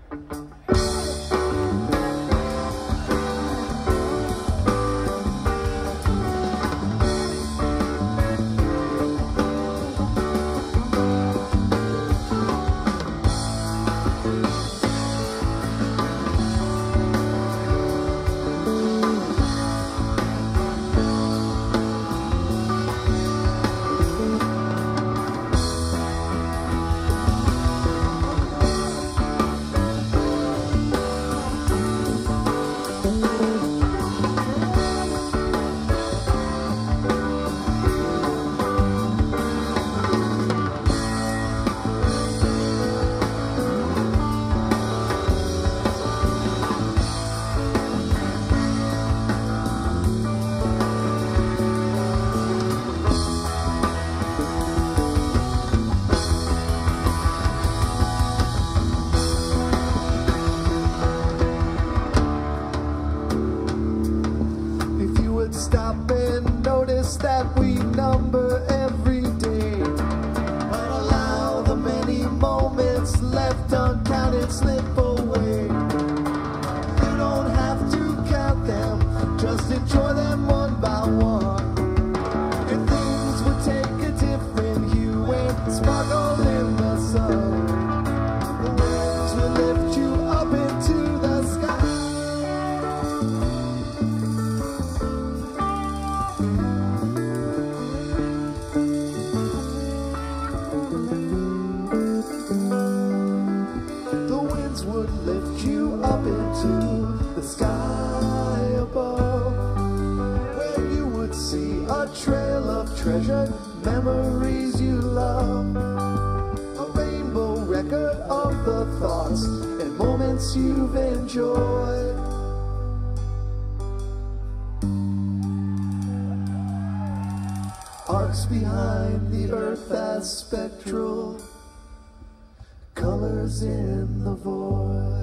Arcs behind the earth as spectral colors in the void.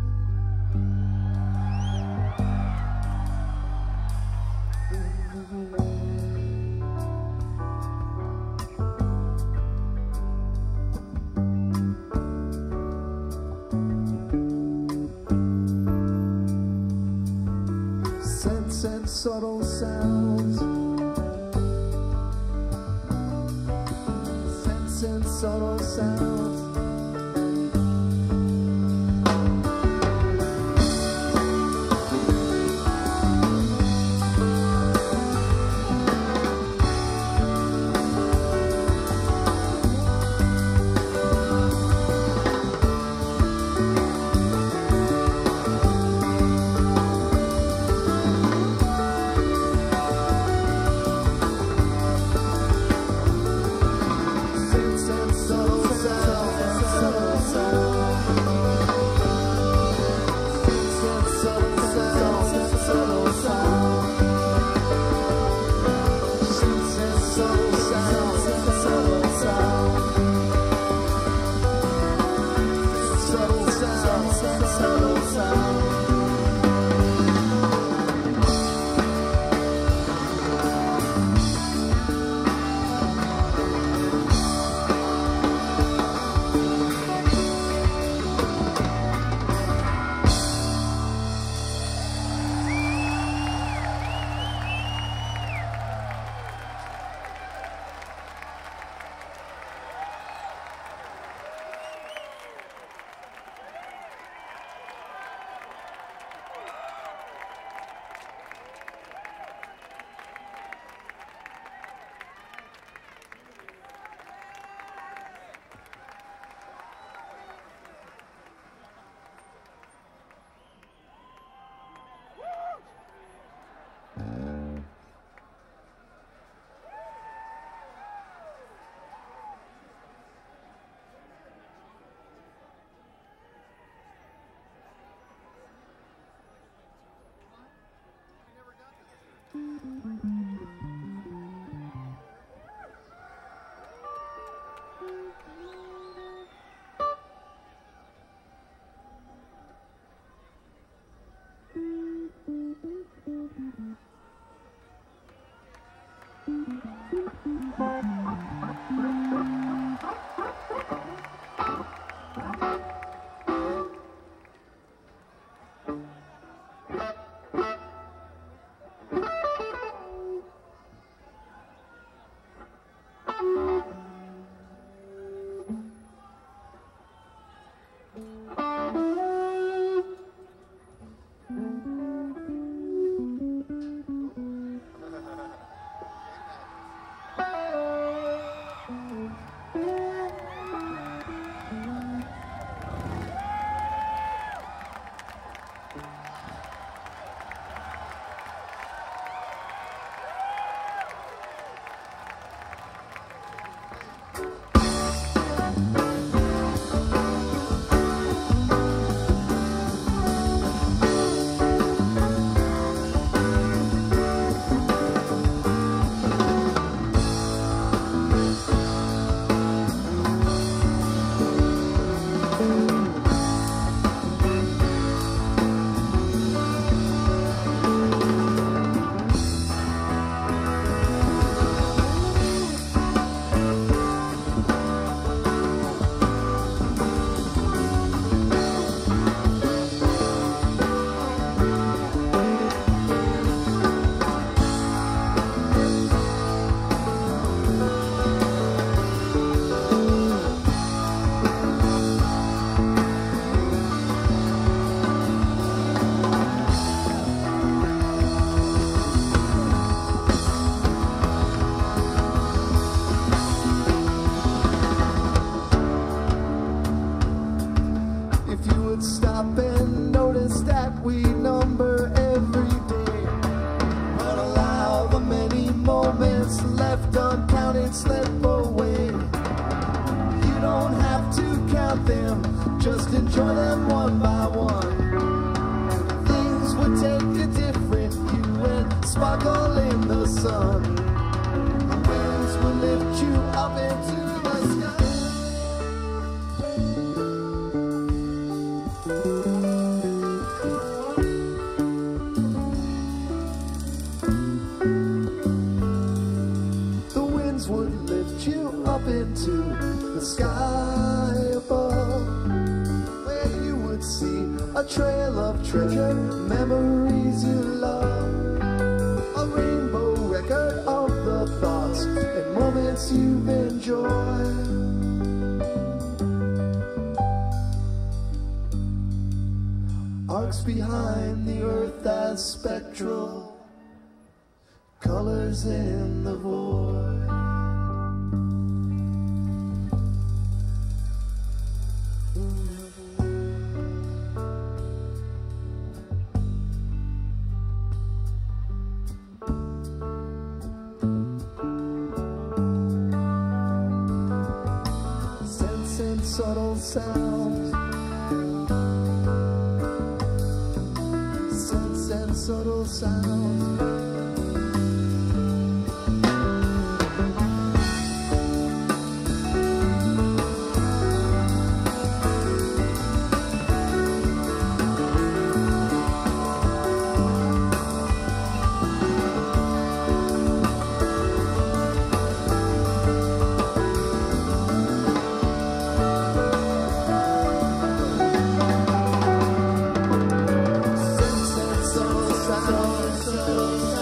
Sense and subtle sounds. Sense and subtle sounds. about them, just enjoy them one by one. Things would take a different hue and sparkle in the sun. The winds will lift you up into the sky. The winds would lift you up into the sky above, where you would see a trail of treasure, memories you love, a rainbow record of the thoughts and moments you've enjoyed. Arcs behind the earth as spectral colors in the void. Sense and subtle sounds. Sense and subtle sounds. Sense and subtle sounds.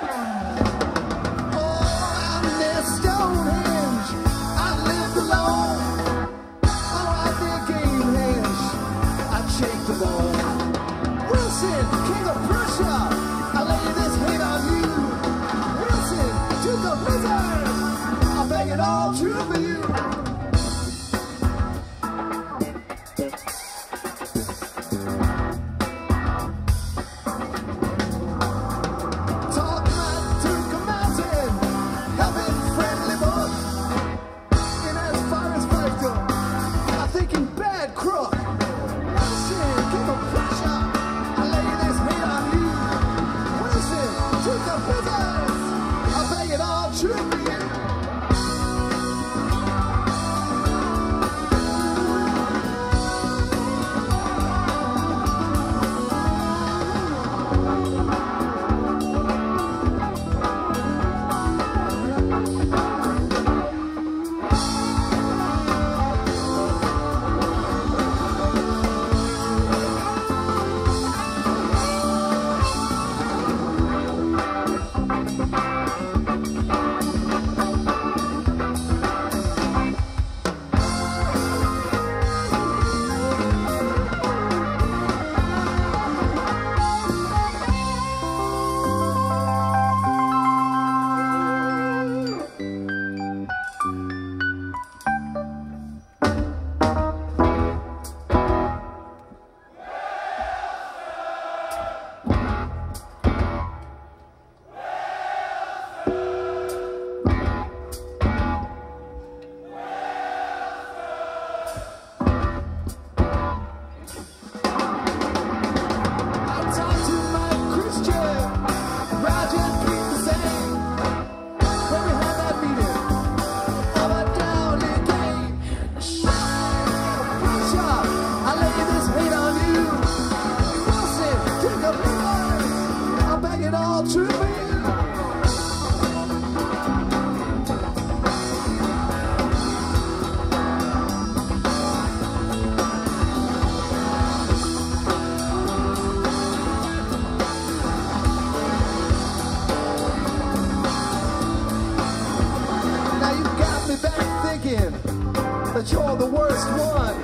That you're the worst one.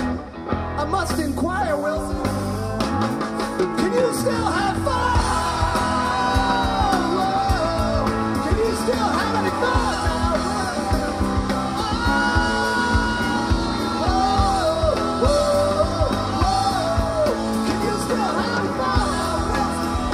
I must inquire, Wilson, can you still have fun? Whoa. Can you still have any fun now? Whoa, whoa, whoa. Can you still have any fun now, Wilson?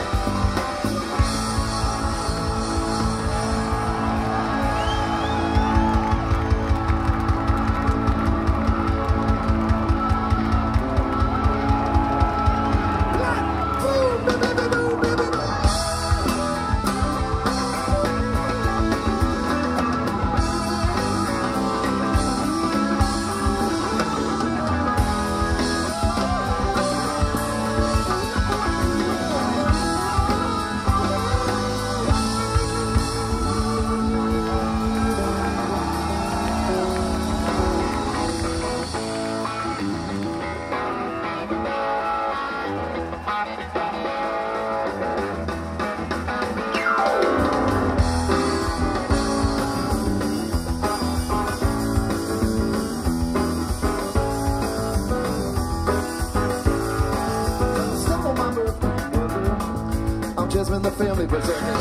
In the family berserker.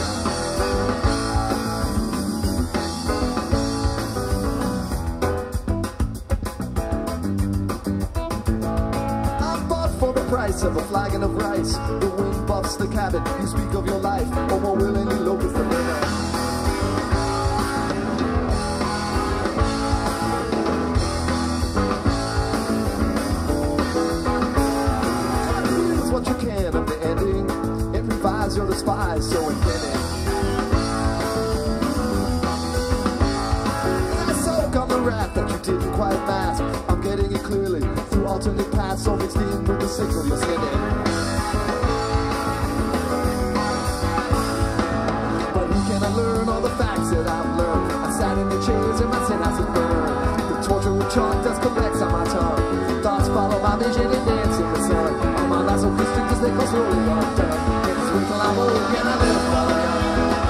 I'm bought for the price of a flagon of rice. The wind buffs the cabin. You speak of your life, or more willingly locust the river. Use what you can of the ending. You're the spy, so infinite. I soak on the wrath that you didn't quite mask. I'm getting it clearly through alternate paths, so mixed in with the signal you're sending. But who can I learn all the facts that I've learned? I sat in the chairs and my sin has burned. The torture of chalk dust collects on my tongue. Thoughts follow my vision and dance in the sun. All my lies are Christian cause they go slowly undone. Till I'm old, can I live while young?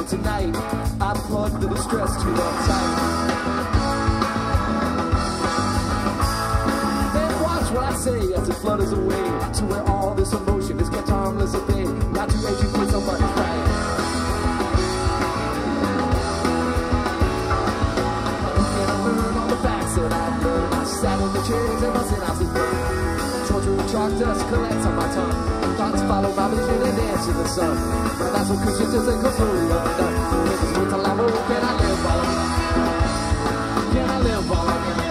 tonight. I plug the distress too uptight. And watch what I say as it flutters away to where all this emotion is kept harmless at bay. Not to educate somebody right. Can I learn all the facts that I've learned? I sat in the chairs and my synopsis burned. Torture and chalk dust collects on my tongue. Thoughts follow my vision and dance in the sun. But that's what Christians just ain't slowly up and done. Niggas wait till I'm old, can I live all again? Can I live all again?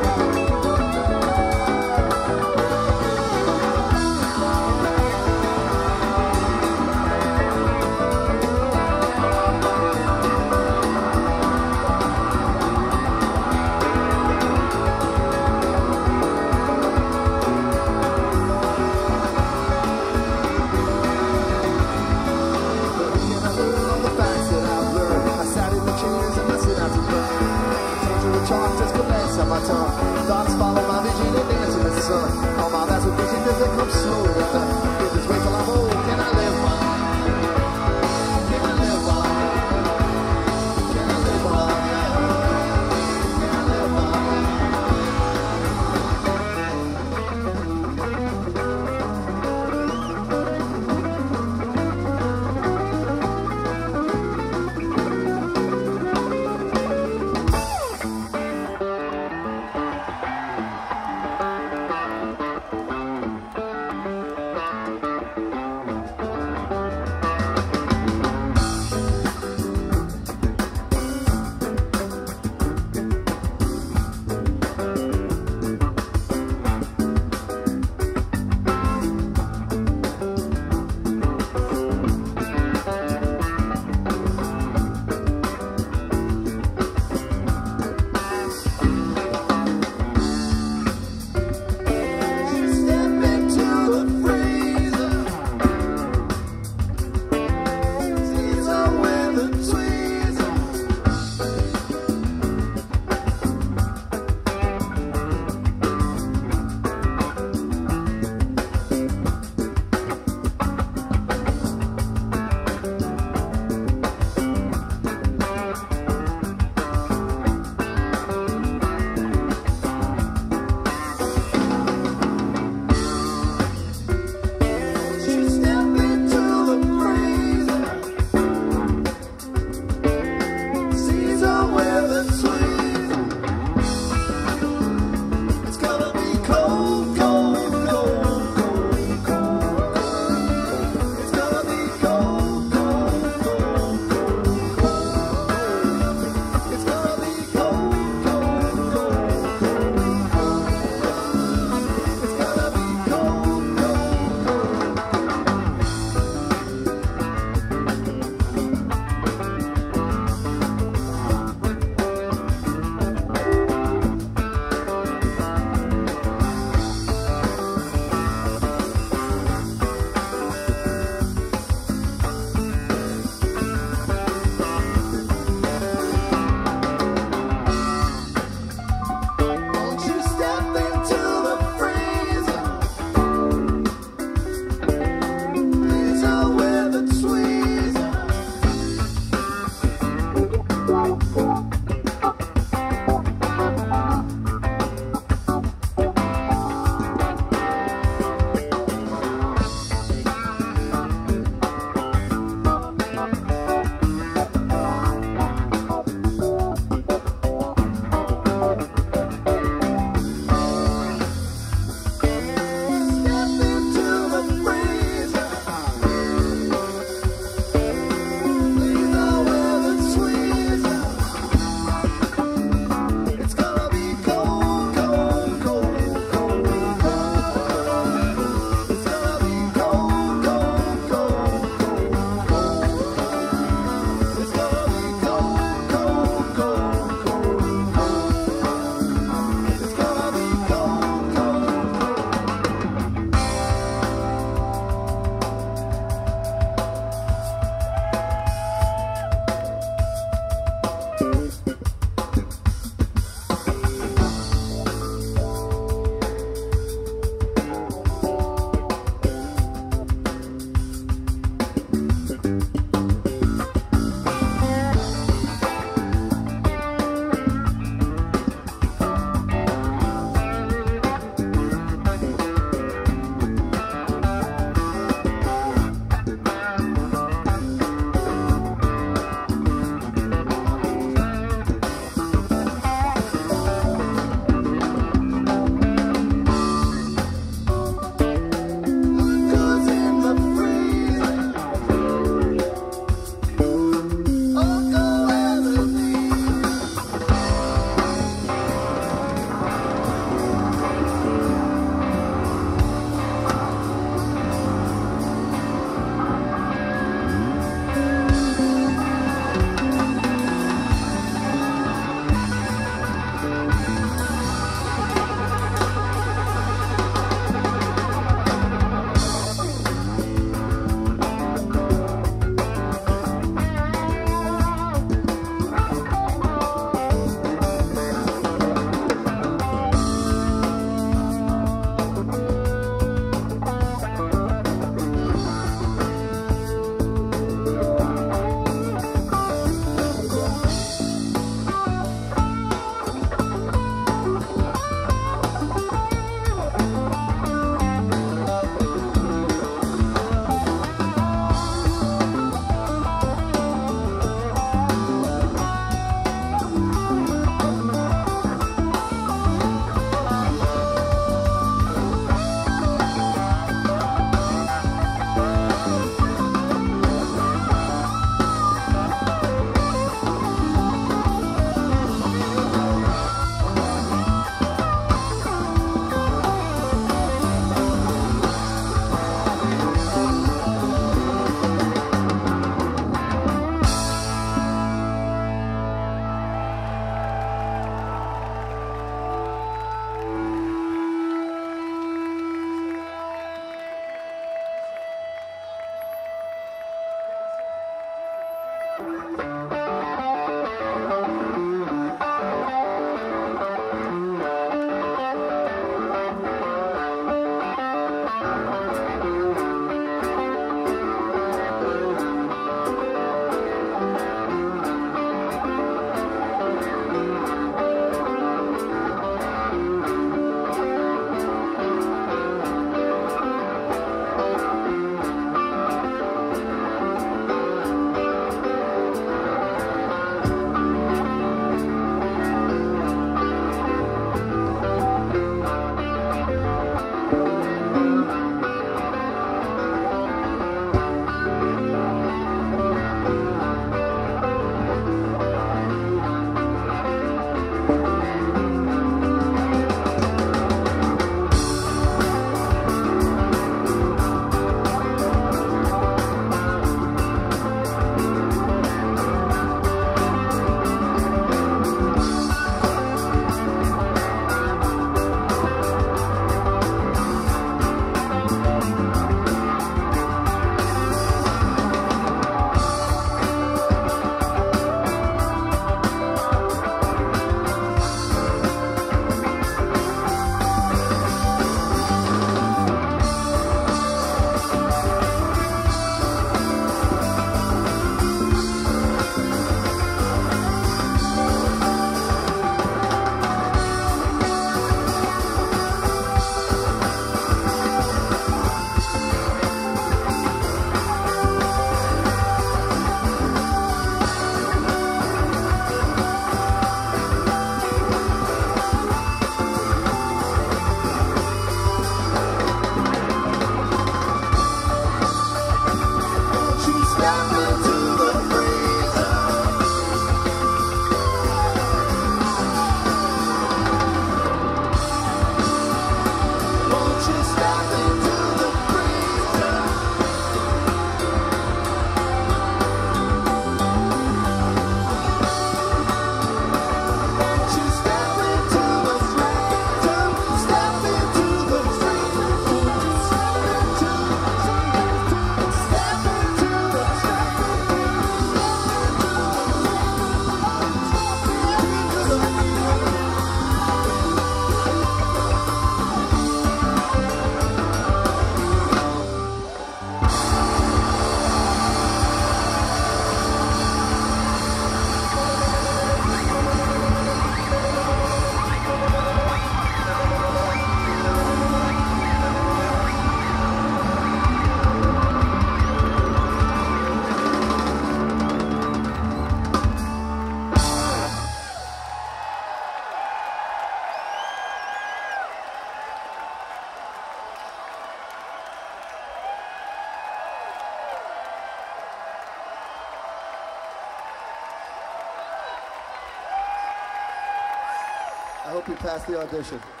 hope you pass the audition.